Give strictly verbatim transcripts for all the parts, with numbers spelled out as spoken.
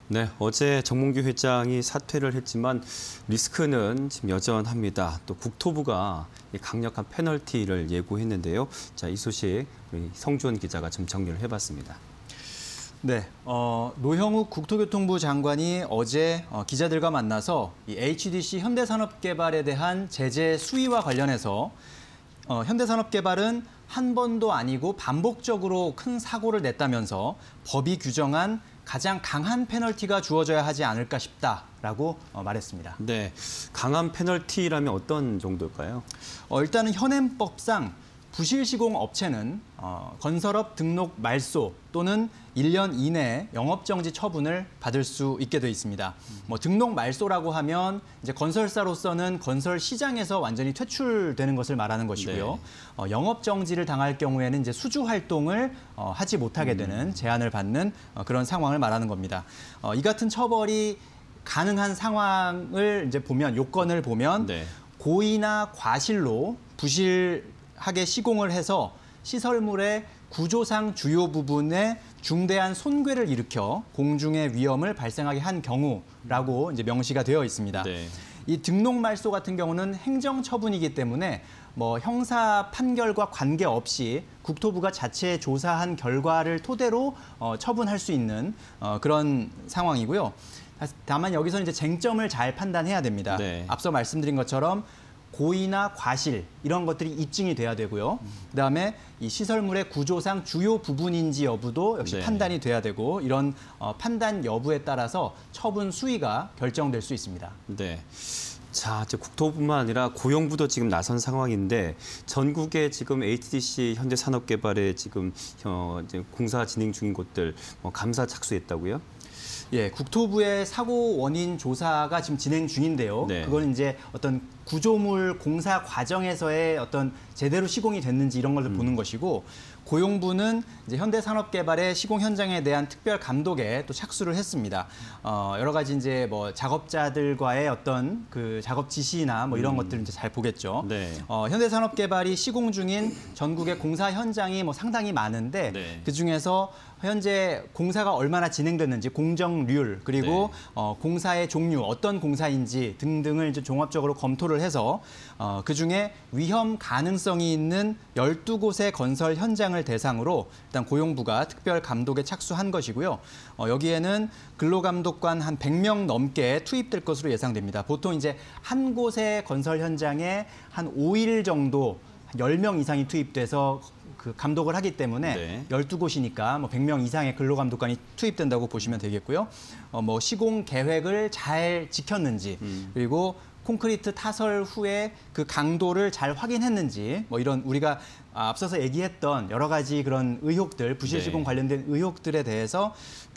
네, 어제 정몽규 회장이 사퇴를 했지만 리스크는 지금 여전합니다. 또 국토부가 강력한 페널티를 예고했는데요. 자, 이 소식 우리 성주원 기자가 좀 정리를 해봤습니다. 네, 어, 노형욱 국토교통부 장관이 어제 어, 기자들과 만나서 이 에이치디씨 현대산업개발에 대한 제재 수위와 관련해서 어, 현대산업개발은 한 번도 아니고 반복적으로 큰 사고를 냈다면서 법이 규정한 가장 강한 페널티가 주어져야 하지 않을까 싶다라고 어, 말했습니다. 네, 강한 페널티라면 어떤 정도일까요? 어, 일단은 현행법상 부실시공 업체는 어, 건설업 등록 말소 또는 일 년 이내에 영업정지 처분을 받을 수 있게 돼 있습니다. 뭐 등록 말소라고 하면 이제 건설사로서는 건설 시장에서 완전히 퇴출되는 것을 말하는 것이고요. 네. 어, 영업정지를 당할 경우에는 이제 수주 활동을 어, 하지 못하게 되는 제한을 받는 어, 그런 상황을 말하는 겁니다. 어, 이 같은 처벌이 가능한 상황을 이제 보면 요건을 보면 네. 고의나 과실로 부실 하게 시공을 해서 시설물의 구조상 주요 부분에 중대한 손괴를 일으켜 공중의 위험을 발생하게 한 경우라고 이제 명시가 되어 있습니다. 네. 이 등록 말소 같은 경우는 행정 처분이기 때문에 뭐 형사 판결과 관계없이 국토부가 자체 조사한 결과를 토대로 어, 처분할 수 있는 어, 그런 상황이고요. 다만 여기서 이제 쟁점을 잘 판단해야 됩니다. 네. 앞서 말씀드린 것처럼 고의나 과실 이런 것들이 입증이 돼야 되고요. 그다음에 이 시설물의 구조상 주요 부분인지 여부도 역시 네. 판단이 돼야 되고 이런 어, 판단 여부에 따라서 처분 수위가 결정될 수 있습니다. 네. 자, 이제 국토부뿐만 아니라 고용부도 지금 나선 상황인데 전국에 지금 에이치디씨 현대산업개발에 지금 어, 이제 공사 진행 중인 곳들 뭐 감사 착수했다고요? 예, 국토부의 사고 원인 조사가 지금 진행 중인데요. 네. 그건 이제 어떤 구조물 공사 과정에서의 어떤 제대로 시공이 됐는지 이런 걸 음. 보는 것이고, 고용부는 이제 현대산업개발의 시공 현장에 대한 특별 감독에 또 착수를 했습니다. 어, 여러 가지 이제 뭐 작업자들과의 어떤 그 작업 지시나 뭐 이런 음. 것들을 이제 잘 보겠죠. 네. 어, 현대산업개발이 시공 중인 전국의 공사 현장이 뭐 상당히 많은데 네. 그 중에서 현재 공사가 얼마나 진행됐는지, 공정률, 그리고 네. 어, 공사의 종류, 어떤 공사인지 등등을 이제 종합적으로 검토를 해서 어, 그중에 위험 가능성이 있는 열두 곳의 건설 현장을 대상으로 일단 고용부가 특별 감독에 착수한 것이고요. 어, 여기에는 근로감독관 한 백 명 넘게 투입될 것으로 예상됩니다. 보통 이제 한 곳의 건설 현장에 한 오 일 정도 열 명 이상이 투입돼서 그 감독을 하기 때문에 네. 열두 곳이니까 뭐 백 명 이상의 근로감독관이 투입된다고 보시면 되겠고요. 어, 뭐 시공 계획을 잘 지켰는지, 음. 그리고 콘크리트 타설 후에 그 강도를 잘 확인했는지, 뭐 이런 우리가 앞서서 얘기했던 여러 가지 그런 의혹들, 부실시공 네. 관련된 의혹들에 대해서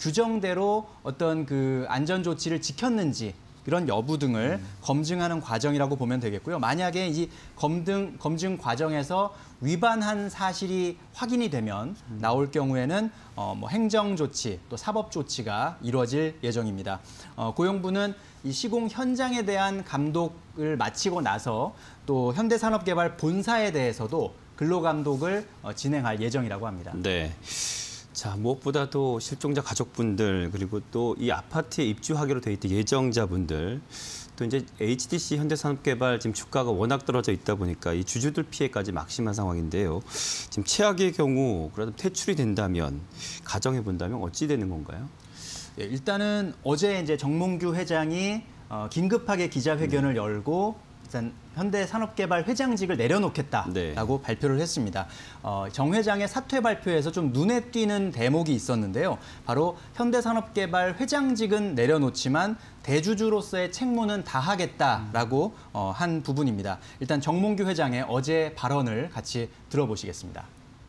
규정대로 어떤 그 안전 조치를 지켰는지 이런 여부 등을 음. 검증하는 과정이라고 보면 되겠고요. 만약에 이 검증, 검증 과정에서 위반한 사실이 확인이 되면 음. 나올 경우에는 어, 뭐 행정 조치, 또 사법 조치가 이루어질 예정입니다. 어, 고용부는 이 시공 현장에 대한 감독을 마치고 나서 또 현대산업개발 본사에 대해서도 근로감독을 어, 진행할 예정이라고 합니다. 네. 자, 무엇보다도 실종자 가족분들, 그리고 또 이 아파트에 입주하기로 돼 있던 예정자분들, 또 이제 에이치디씨 현대산업개발 지금 주가가 워낙 떨어져 있다 보니까 이 주주들 피해까지 막심한 상황인데요. 지금 최악의 경우 그래도 퇴출이 된다면, 가정해 본다면 어찌 되는 건가요? 예, 일단은 어제 이제 정몽규 회장이 어, 긴급하게 기자회견을 네. 열고 일단 현대산업개발 회장직을 내려놓겠다라고 네. 발표를 했습니다. 어, 정 회장의 사퇴 발표에서 좀 눈에 띄는 대목이 있었는데요. 바로 현대산업개발 회장직은 내려놓지만 대주주로서의 책무는 다하겠다라고 어, 한 부분입니다. 일단 정몽규 회장의 어제 발언을 같이 들어보시겠습니다.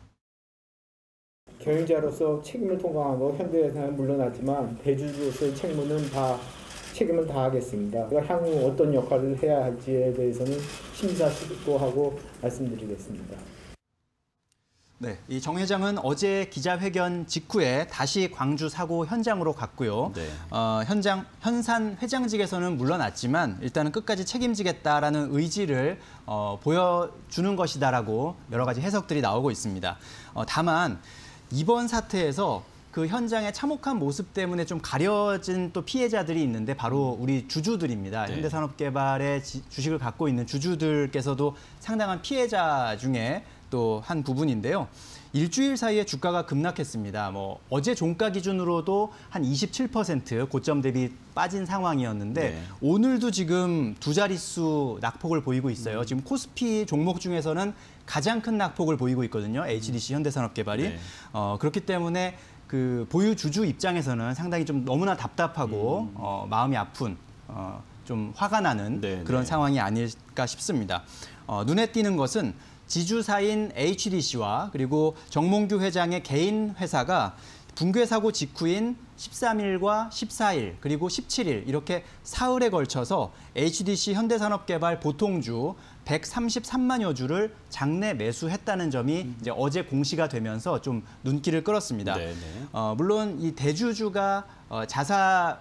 경영자로서 책임을 통과하고 현대에서는 물러났지만 대주주로서의 책무는 다 책임을 다하겠습니다. 향후 어떤 역할을 해야 할지에 대해서는 심사숙고하고 말씀드리겠습니다. 네, 이 정 회장은 어제 기자회견 직후에 다시 광주 사고 현장으로 갔고요. 네. 어, 현장 현산 회장직에서는 물러났지만 일단은 끝까지 책임지겠다라는 의지를 어, 보여주는 것이다라고 여러 가지 해석들이 나오고 있습니다. 어, 다만 이번 사태에서 그 현장의 참혹한 모습 때문에 좀 가려진 또 피해자들이 있는데 바로 우리 주주들입니다. 네. 현대산업개발의 지, 주식을 갖고 있는 주주들께서도 상당한 피해자 중에 또 한 부분인데요. 일주일 사이에 주가가 급락했습니다. 뭐 어제 종가 기준으로도 한 이십칠 퍼센트 고점 대비 빠진 상황이었는데 네. 오늘도 지금 두 자릿수 낙폭을 보이고 있어요. 음. 지금 코스피 종목 중에서는 가장 큰 낙폭을 보이고 있거든요. 에이치디씨 현대산업개발이. 네. 어, 그렇기 때문에 그 보유 주주 입장에서는 상당히 좀 너무나 답답하고 음. 어, 마음이 아픈 어, 좀 화가 나는 네, 그런 네. 상황이 아닐까 싶습니다. 어, 눈에 띄는 것은 지주사인 에이치디씨와 그리고 정몽규 회장의 개인 회사가 붕괴 사고 직후인 십삼 일과 십사 일 그리고 십칠 일 이렇게 사흘에 걸쳐서 에이치디씨 현대산업개발 보통주 백삼십삼만여 주를 장내 매수했다는 점이 음. 이제 어제 공시가 되면서 좀 눈길을 끌었습니다. 네네. 어, 물론 이 대주주가 어, 자사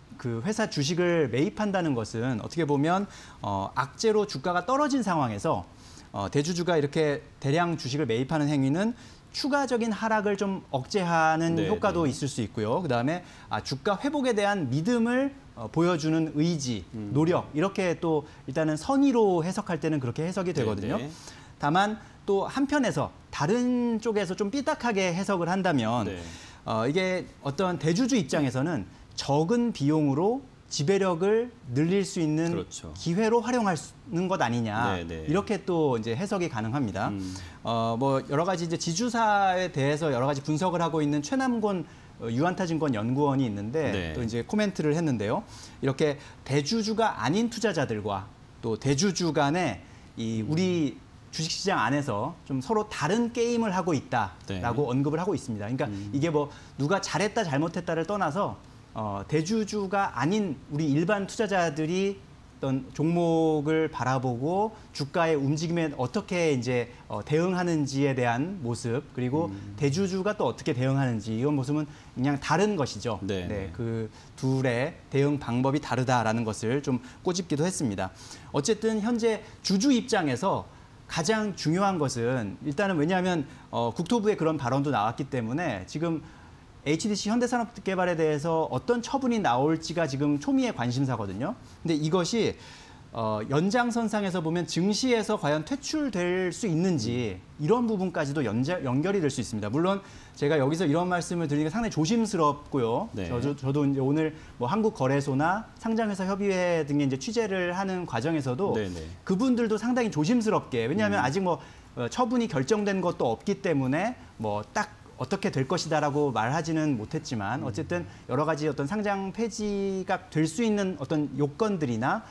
그 회사 주식을 매입한다는 것은 어떻게 보면 어, 악재로 주가가 떨어진 상황에서 어, 대주주가 이렇게 대량 주식을 매입하는 행위는 추가적인 하락을 좀 억제하는 네, 효과도 네. 있을 수 있고요. 그다음에 아, 주가 회복에 대한 믿음을 어, 보여주는 의지, 음. 노력 이렇게 또 일단은 선의로 해석할 때는 그렇게 해석이 되거든요. 네, 네. 다만 또 한편에서 다른 쪽에서 좀 삐딱하게 해석을 한다면 네. 어, 이게 어떤 대주주 입장에서는 적은 비용으로 지배력을 늘릴 수 있는 그렇죠. 기회로 활용하는 것 아니냐 네네. 이렇게 또 이제 해석이 가능합니다. 음. 어, 뭐 여러 가지 이제 지주사에 대해서 여러 가지 분석을 하고 있는 최남곤 유한타증권 연구원이 있는데 네. 또 이제 코멘트를 했는데요. 이렇게 대주주가 아닌 투자자들과 또 대주주 간의 이 우리 주식시장 안에서 좀 서로 다른 게임을 하고 있다라고 네. 언급을 하고 있습니다. 그러니까 음. 이게 뭐 누가 잘했다 잘못했다를 떠나서 어, 대주주가 아닌 우리 일반 투자자들이 어떤 종목을 바라보고 주가의 움직임에 어떻게 이제 어, 대응하는지에 대한 모습 그리고 음. 대주주가 또 어떻게 대응하는지 이런 모습은 그냥 다른 것이죠. 네. 네, 그 둘의 대응 방법이 다르다라는 것을 좀 꼬집기도 했습니다. 어쨌든 현재 주주 입장에서 가장 중요한 것은 일단은 왜냐하면 어, 국토부의 그런 발언도 나왔기 때문에 지금 에이치디씨 현대산업개발에 대해서 어떤 처분이 나올지가 지금 초미의 관심사거든요. 근데 이것이 어, 연장선상에서 보면 증시에서 과연 퇴출될 수 있는지 이런 부분까지도 연자, 연결이 될 수 있습니다. 물론 제가 여기서 이런 말씀을 드리는 게 상당히 조심스럽고요. 네. 저도, 저도 이제 오늘 뭐 한국거래소나 상장회사 협의회 등의 이제 취재를 하는 과정에서도 네네. 그분들도 상당히 조심스럽게 왜냐하면 음. 아직 뭐 처분이 결정된 것도 없기 때문에 뭐딱 어떻게 될 것이다라고 말하지는 못했지만 어쨌든 여러 가지 어떤 상장 폐지가 될 수 있는 어떤 요건들이나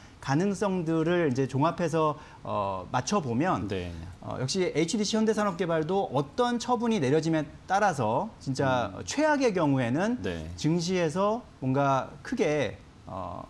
가능성들을 이제 종합해서 어, 맞춰보면 네. 어, 역시 에이치디씨 현대산업개발도 어떤 처분이 내려짐에 따라서 진짜 음. 최악의 경우에는 네. 증시에서 뭔가 크게 어,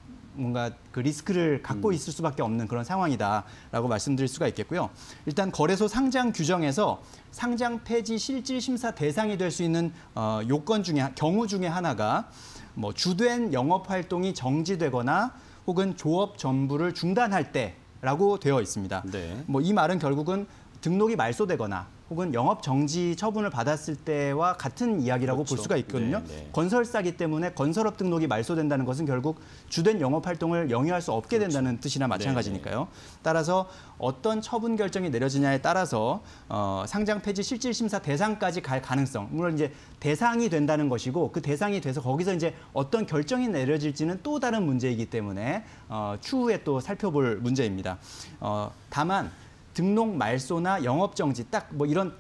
뭔가 그 리스크를 갖고 음. 있을 수밖에 없는 그런 상황이다라고 말씀드릴 수가 있겠고요. 일단 거래소 상장 규정에서 상장 폐지 실질 심사 대상이 될 수 있는 어, 요건 중에 경우 중에 하나가 뭐 주된 영업 활동이 정지되거나 혹은 조업 전부를 중단할 때라고 되어 있습니다. 네. 뭐 이 말은 결국은 등록이 말소되거나 혹은 영업 정지 처분을 받았을 때와 같은 이야기라고 그렇죠. 볼 수가 있거든요. 네, 네. 건설사기 때문에 건설업 등록이 말소된다는 것은 결국 주된 영업 활동을 영위할 수 없게 그렇죠. 된다는 뜻이나 마찬가지니까요. 네, 네. 따라서 어떤 처분 결정이 내려지냐에 따라서 어, 상장 폐지 실질 심사 대상까지 갈 가능성, 물론 이제 대상이 된다는 것이고 그 대상이 돼서 거기서 이제 어떤 결정이 내려질지는 또 다른 문제이기 때문에 어, 추후에 또 살펴볼 문제입니다. 어, 다만 등록 말소나 영업 정지 딱 뭐 이런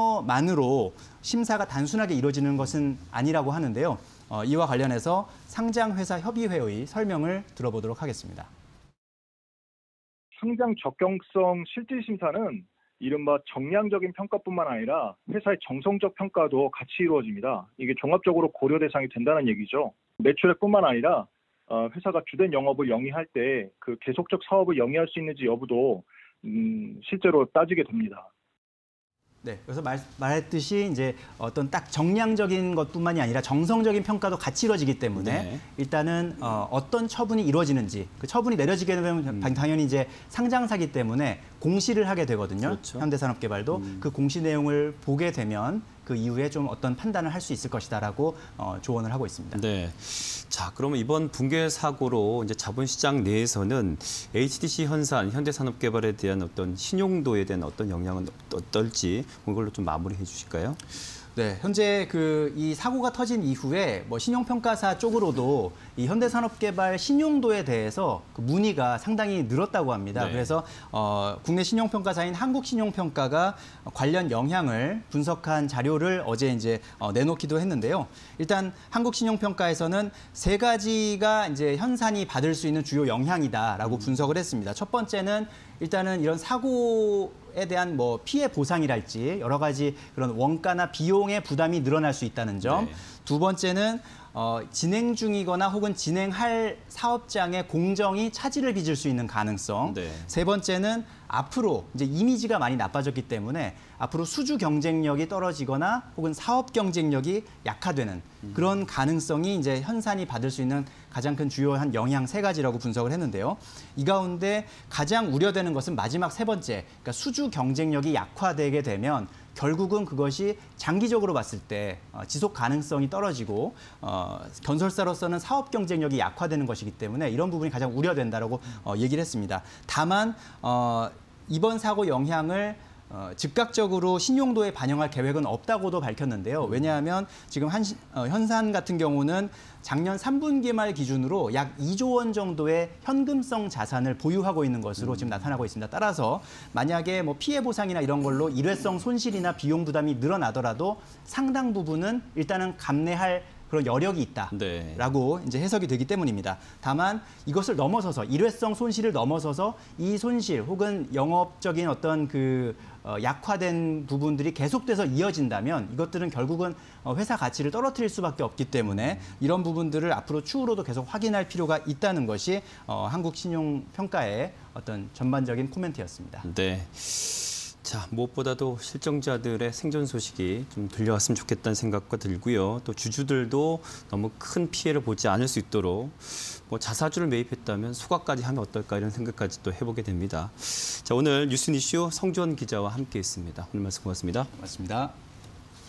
단어만으로 심사가 단순하게 이루어지는 것은 아니라고 하는데요. 어, 이와 관련해서 상장회사 협의회의 설명을 들어보도록 하겠습니다. 상장 적격성 실질심사는 이른바 정량적인 평가뿐만 아니라 회사의 정성적 평가도 같이 이루어집니다. 이게 종합적으로 고려 대상이 된다는 얘기죠. 매출액뿐만 아니라 회사가 주된 영업을 영위할 때 그 계속적 사업을 영위할 수 있는지 여부도 음, 실제로 따지게 됩니다. 네, 그래서 말, 말했듯이 이제 어떤 딱 정량적인 것뿐만이 아니라 정성적인 평가도 같이 이루어지기 때문에 네. 일단은 어, 어떤 처분이 이루어지는지 그 처분이 내려지게 되면 음. 당연히 이제 상장사기 때문에 공시를 하게 되거든요. 그렇죠. 현대산업개발도 음. 그 공시 내용을 보게 되면 그 이후에 좀 어떤 판단을 할 수 있을 것이다라고 어, 조언을 하고 있습니다. 네. 자, 그러면 이번 붕괴 사고로 이제 자본시장 내에서는 에이치디씨 현산, 현대산업개발에 대한 어떤 신용도에 대한 어떤 영향은 어떨지 그걸로 좀 마무리해 주실까요? 네, 현재 그 이 사고가 터진 이후에 뭐 신용평가사 쪽으로도 이 현대산업개발 신용도에 대해서 그 문의가 상당히 늘었다고 합니다. 네. 그래서 어, 국내 신용평가사인 한국신용평가가 관련 영향을 분석한 자료를 어제 이제 어, 내놓기도 했는데요. 일단 한국신용평가에서는 세 가지가 이제 현산이 받을 수 있는 주요 영향이다라고 음. 분석을 했습니다. 첫 번째는 일단은 이런 사고에 대한 뭐 피해 보상이랄지 여러 가지 그런 원가나 비용의 부담이 늘어날 수 있다는 점. 네. 두 번째는 어, 진행 중이거나 혹은 진행할 사업장의 공정이 차질을 빚을 수 있는 가능성. 네. 세 번째는 앞으로 이제 이미지가 많이 나빠졌기 때문에 앞으로 수주 경쟁력이 떨어지거나 혹은 사업 경쟁력이 약화되는 그런 가능성이 이제 현산이 받을 수 있는 가장 큰 주요한 영향 세 가지라고 분석을 했는데요. 이 가운데 가장 우려되는 것은 마지막 세 번째, 그러니까 수주 경쟁력이 약화되게 되면 결국은 그것이 장기적으로 봤을 때 지속 가능성이 떨어지고 어, 건설사로서는 사업 경쟁력이 약화되는 것이기 때문에 이런 부분이 가장 우려된다라고 어, 얘기를 했습니다. 다만 어, 이번 사고 영향을 어, 즉각적으로 신용도에 반영할 계획은 없다고도 밝혔는데요. 왜냐하면 지금 한, 어, 현산 같은 경우는 작년 삼 분기 말 기준으로 약 이조 원 정도의 현금성 자산을 보유하고 있는 것으로 음. 지금 나타나고 있습니다. 따라서 만약에 뭐 피해 보상이나 이런 걸로 일회성 손실이나 비용 부담이 늘어나더라도 상당 부분은 일단은 감내할 그런 여력이 있다라고 네. 이제 해석이 되기 때문입니다. 다만 이것을 넘어서서 일회성 손실을 넘어서서 이 손실 혹은 영업적인 어떤 그 어, 약화된 부분들이 계속돼서 이어진다면 이것들은 결국은 어, 회사 가치를 떨어뜨릴 수밖에 없기 때문에 이런 부분들을 앞으로 추후로도 계속 확인할 필요가 있다는 것이 어, 한국신용평가의 어떤 전반적인 코멘트였습니다. 네. 자, 무엇보다도 실종자들의 생존 소식이 좀 들려왔으면 좋겠다는 생각과 들고요. 또 주주들도 너무 큰 피해를 보지 않을 수 있도록 뭐 자사주를 매입했다면 소각까지 하면 어떨까 이런 생각까지 또 해보게 됩니다. 자, 오늘 뉴스니슈 성주원 기자와 함께했습니다. 오늘 말씀 고맙습니다. 고맙습니다.